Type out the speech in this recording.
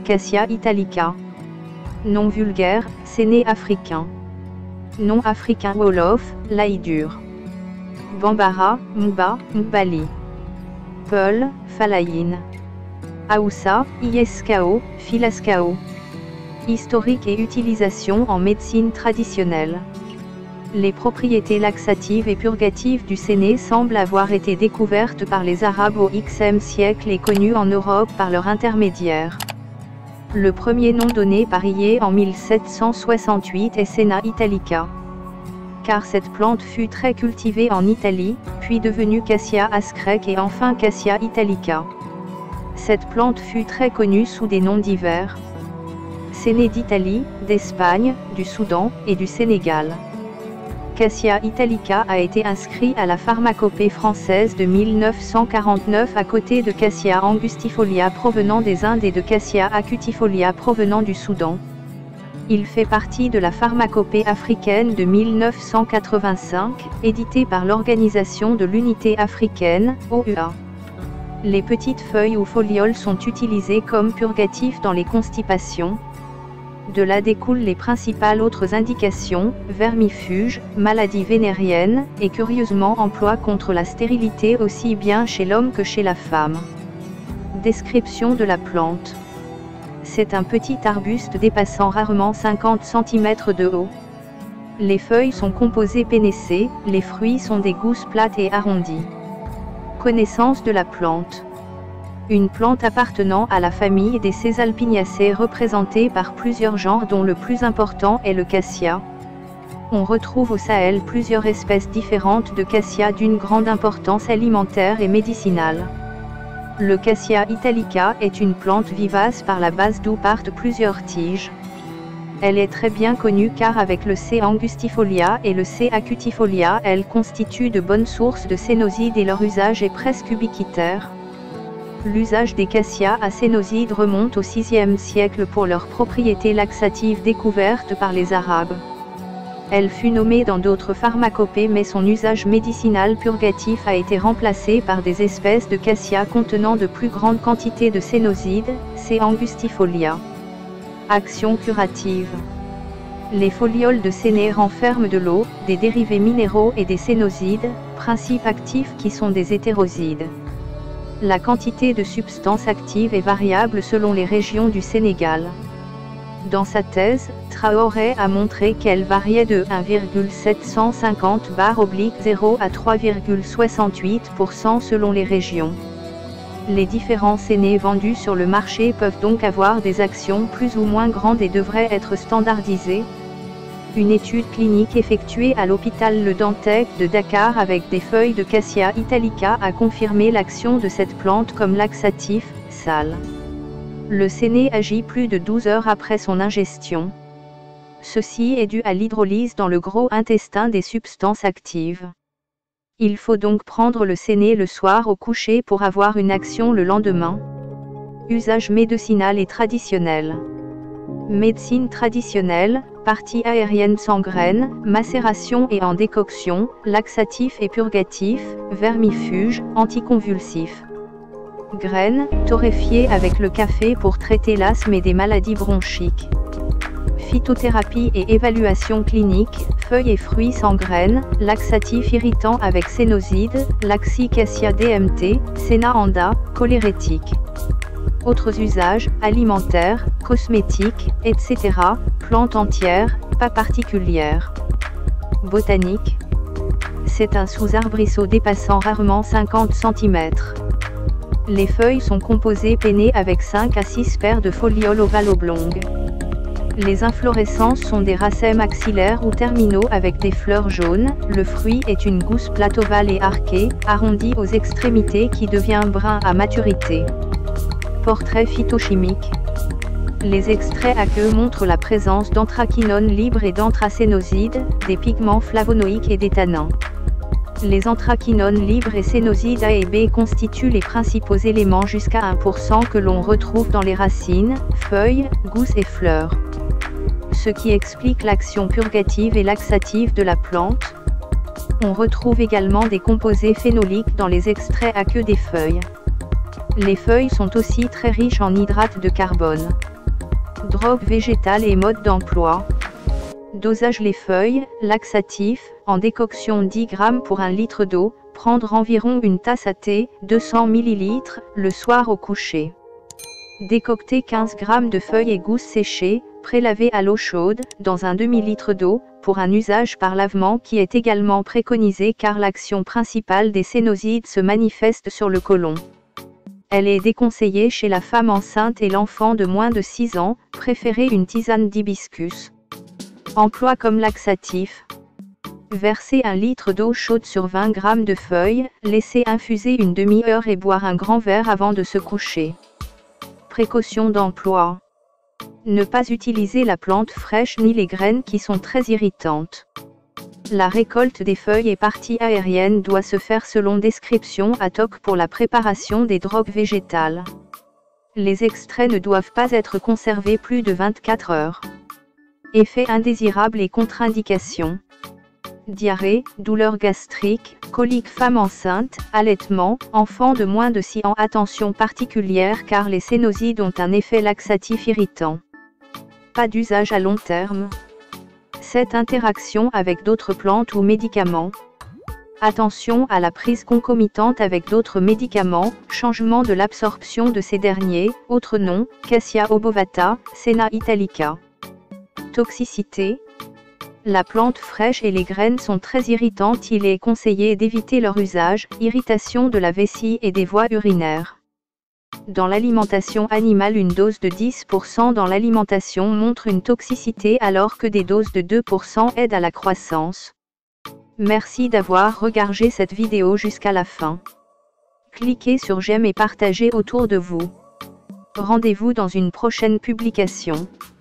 Cassia italica. Nom vulgaire, séné africain. Nom africain wolof, laïdur. Bambara, Mba, Mbali. Peul, Falaïne. Aoussa, Ieskao, Filascao. Historique et utilisation en médecine traditionnelle. Les propriétés laxatives et purgatives du séné semblent avoir été découvertes par les Arabes au Xe siècle et connues en Europe par leur intermédiaire. Le premier nom donné par Ié en 1768 est Senna italica. Car cette plante fut très cultivée en Italie, puis devenue Cassia ascrec et enfin Cassia italica. Cette plante fut très connue sous des noms divers. Séné d'Italie, d'Espagne, du Soudan et du Sénégal. Cassia italica a été inscrit à la pharmacopée française de 1949 à côté de Cassia angustifolia provenant des Indes et de Cassia acutifolia provenant du Soudan. Il fait partie de la pharmacopée africaine de 1985, éditée par l'Organisation de l'Unité africaine, OUA. Les petites feuilles ou folioles sont utilisées comme purgatifs dans les constipations. De là découlent les principales autres indications, vermifuges, maladies vénériennes, et curieusement emploi contre la stérilité aussi bien chez l'homme que chez la femme. Description de la plante. C'est un petit arbuste dépassant rarement 50 cm de haut. Les feuilles sont composées pénécées, les fruits sont des gousses plates et arrondies. Connaissance de la plante. Une plante appartenant à la famille des Caesalpiniaceae représentée par plusieurs genres dont le plus important est le cassia. On retrouve au Sahel plusieurs espèces différentes de cassia d'une grande importance alimentaire et médicinale. Le Cassia italica est une plante vivace par la base d'où partent plusieurs tiges. Elle est très bien connue car avec le C. angustifolia et le C. acutifolia elle constitue de bonnes sources de cénosides et leur usage est presque ubiquitaire. L'usage des cassia à cénosides remonte au VIe siècle pour leurs propriétés laxatives découvertes par les Arabes. Elle fut nommée dans d'autres pharmacopées mais son usage médicinal purgatif a été remplacé par des espèces de cassia contenant de plus grandes quantités de cénosides, C. angustifolia. Action curative. Les folioles de séné renferment de l'eau, des dérivés minéraux et des cénosides, principes actifs qui sont des hétérosides. La quantité de substances actives est variable selon les régions du Sénégal. Dans sa thèse, Traoré a montré qu'elle variait de 1,750 bar/0 à 3,68% selon les régions. Les différents sénés vendus sur le marché peuvent donc avoir des actions plus ou moins grandes et devraient être standardisées. Une étude clinique effectuée à l'hôpital Le Dantec de Dakar avec des feuilles de Cassia italica a confirmé l'action de cette plante comme laxatif, sale. Le séné agit plus de 12 heures après son ingestion. Ceci est dû à l'hydrolyse dans le gros intestin des substances actives. Il faut donc prendre le séné le soir au coucher pour avoir une action le lendemain. Usage médicinal et traditionnel. Médecine traditionnelle, partie aérienne sans graines, macération et en décoction, laxatif et purgatif, vermifuge, anticonvulsif. Graines, torréfiées avec le café pour traiter l'asthme et des maladies bronchiques. Phytothérapie et évaluation clinique, feuilles et fruits sans graines, laxatif irritant avec cénoside, Laxicassia DMT, Senna anda, cholérétique. Autres usages, alimentaires, cosmétiques, etc., plantes entières, pas particulières. Botanique. C'est un sous-arbrisseau dépassant rarement 50 cm. Les feuilles sont composées pennées avec 5 à 6 paires de folioles ovales oblongues. Les inflorescences sont des racèmes axillaires ou terminaux avec des fleurs jaunes, le fruit est une gousse plate ovale et arquée, arrondie aux extrémités qui devient brun à maturité. Portrait phytochimique. Les extraits aqueux montrent la présence d'anthraquinone libre et d'anthracénosides, des pigments flavonoïques et des tanins. Les anthraquinones libres et cénosides A et B constituent les principaux éléments jusqu'à 1% que l'on retrouve dans les racines, feuilles, gousses et fleurs. Ce qui explique l'action purgative et laxative de la plante. On retrouve également des composés phénoliques dans les extraits aqueux des feuilles. Les feuilles sont aussi très riches en hydrates de carbone. Drogue végétale et mode d'emploi. Dosage: les feuilles, laxatif, en décoction 10 g pour 1 litre d'eau, prendre environ une tasse à thé, 200 ml, le soir au coucher. Décocter 15 g de feuilles et gousses séchées, prélavées à l'eau chaude, dans un demi-litre d'eau, pour un usage par lavement qui est également préconisé car l'action principale des cénosides se manifeste sur le côlon. Elle est déconseillée chez la femme enceinte et l'enfant de moins de 6 ans, préférez une tisane d'hibiscus. Emploi comme laxatif. Verser 1 litre d'eau chaude sur 20 g de feuilles, laisser infuser une demi-heure et boire un grand verre avant de se coucher. Précaution d'emploi. Ne pas utiliser la plante fraîche ni les graines qui sont très irritantes. La récolte des feuilles et parties aériennes doit se faire selon description ad hoc pour la préparation des drogues végétales. Les extraits ne doivent pas être conservés plus de 24 heures. Effets indésirables et contre-indications. Diarrhée, douleurs gastriques, coliques femme enceinte, allaitement, enfant de moins de 6 ans. Attention particulière car les cénosides ont un effet laxatif irritant. Pas d'usage à long terme. Cette interaction avec d'autres plantes ou médicaments. Attention à la prise concomitante avec d'autres médicaments, changement de l'absorption de ces derniers, autres noms, Cassia obovata, Senna italica. Toxicité. La plante fraîche et les graines sont très irritantes, il est conseillé d'éviter leur usage, irritation de la vessie et des voies urinaires. Dans l'alimentation animale, une dose de 10% dans l'alimentation montre une toxicité alors que des doses de 2% aident à la croissance. Merci d'avoir regardé cette vidéo jusqu'à la fin. Cliquez sur j'aime et partagez autour de vous. Rendez-vous dans une prochaine publication.